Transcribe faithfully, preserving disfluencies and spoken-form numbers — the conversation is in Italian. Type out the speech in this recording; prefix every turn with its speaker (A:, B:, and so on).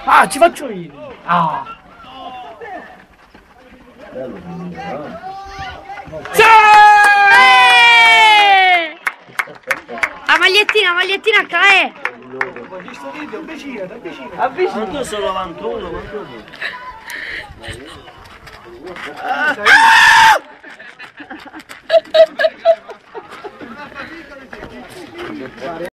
A: Ah, ci faccio io. Ah.
B: Sì! La magliettina, la magliettina H E.
A: Ho visto video, avvicinati, avvicinati.
C: Avvicina. Ma tu sei novantuno, ma tu...